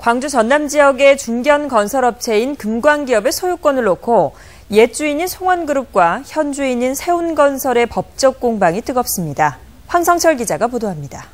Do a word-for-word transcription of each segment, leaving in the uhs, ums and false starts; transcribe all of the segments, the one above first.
광주 전남 지역의 중견 건설업체인 금광기업의 소유권을 놓고 옛 주인인 송원그룹과 현 주인인 세운건설의 법적 공방이 뜨겁습니다. 황성철 기자가 보도합니다.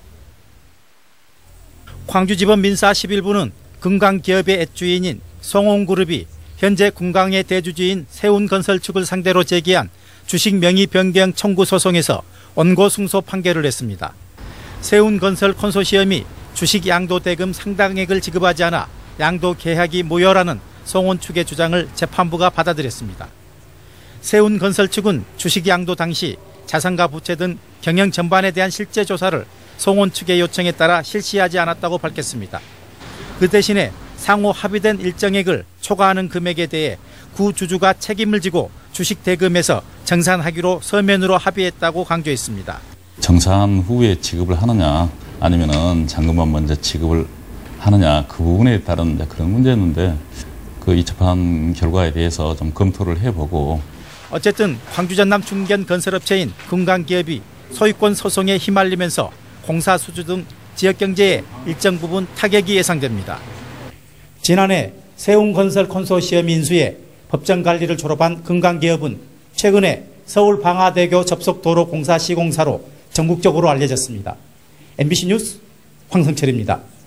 광주지법 민사 십일 부는 금광기업의 옛 주인인 송원그룹이 현재 금광의 대주주인 세운건설 측을 상대로 제기한 주식 명의 변경 청구 소송에서 원고 승소 판결을 했습니다. 세운건설 컨소시엄이 주식 양도 대금 상당액을 지급하지 않아 양도 계약이 무효라는 송원 측의 주장을 재판부가 받아들였습니다. 세운건설 측은 주식 양도 당시 자산과 부채 등 경영 전반에 대한 실제 조사를 송원 측의 요청에 따라 실시하지 않았다고 밝혔습니다. 그 대신에 상호 합의된 일정액을 초과하는 금액에 대해 구주주가 책임을 지고 주식 대금에서 정산하기로 서면으로 합의했다고 강조했습니다. 정산 후에 지급을 하느냐 아니면은 잔금만 먼저 지급을 하느냐 그 부분에 따른 그런 문제였는데 그 이 재판 결과에 대해서 좀 검토를 해보고 어쨌든 광주 전남 중견 건설업체인 금광기업이 소유권 소송에 휘말리면서 공사 수주 등 지역 경제에 일정 부분 타격이 예상됩니다. 지난해 세운건설 컨소시엄 인수에 법정 관리를 졸업한 금광기업은 최근에 서울 방화대교 접속 도로 공사 시공사로 전국적으로 알려졌습니다. 엠비씨 뉴스 황성철입니다.